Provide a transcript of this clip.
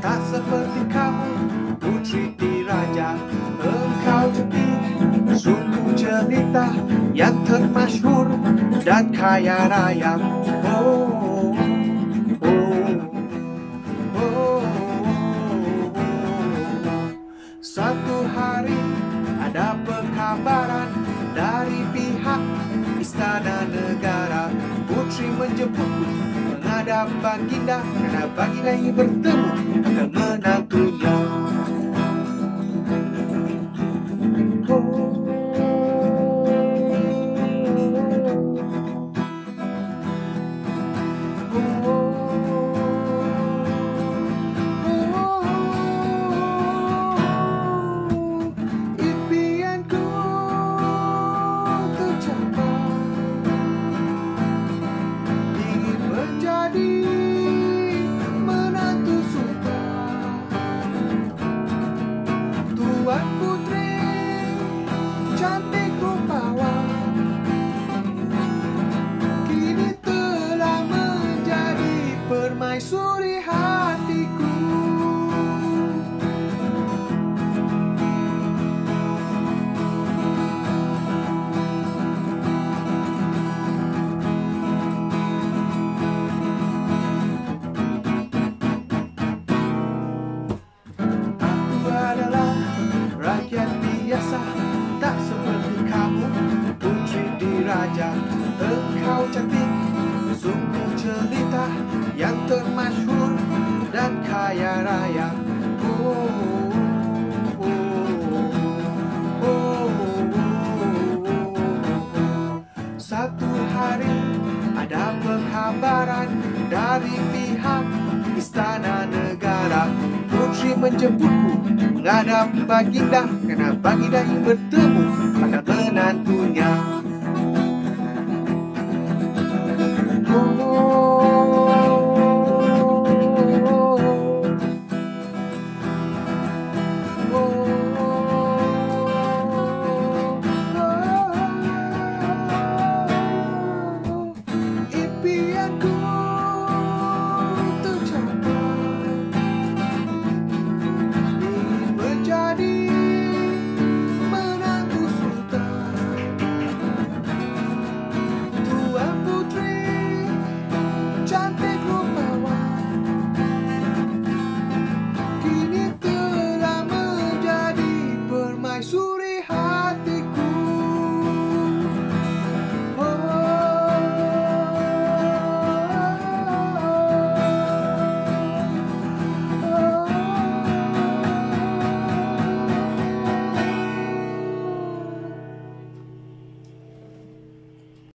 tak seperti kamu, putri diraja. Engkau cantik, sungguh jelita, yang termasyhur dan kaya raya. Oh, oh, oh. Satu hari ada perkabaran dari pihak Istana Negara. Putri menjemputku menghadap baginda, kerana baginda ingin bertemu dengan menantunya. Impianku tercapai, ingin menjadi menantu sultan. Tuan putri cantik rupawan, kini telah menjadi permaisuri hatiku. Aku adalah rakyat biasa, tak seperti kamu, putri diraja. Engkau cantik, sungguh jelita, yang termasyhur dan kaya raya. Oh, oh, oh, oh. Satu hari ada perkabaran dari pihak Istana Negara. Putri menjemputku menghadap baginda, kerana baginda ingin bertemu pada menantunya. Oh,